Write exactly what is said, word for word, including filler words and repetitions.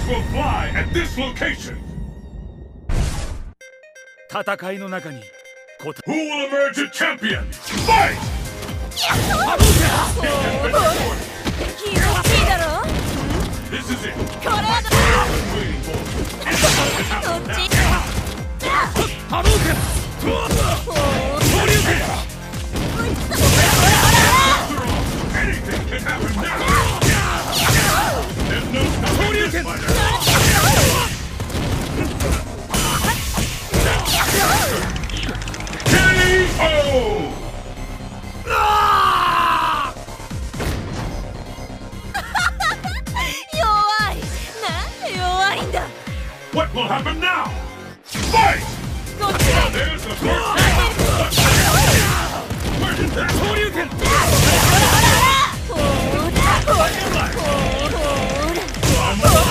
will fly at this location. 戦いの中に Who will emerge a champion? Fight! 気持ちいいだろ This is it. これはど Waiting for. っち波動拳 Anything can happen now. There's no stopping this fighter. K O! 弱いなんで弱いんだ What will happen now? Fight! こっちだ There's the first. Where did that 昇竜拳ほらほらほらほらほら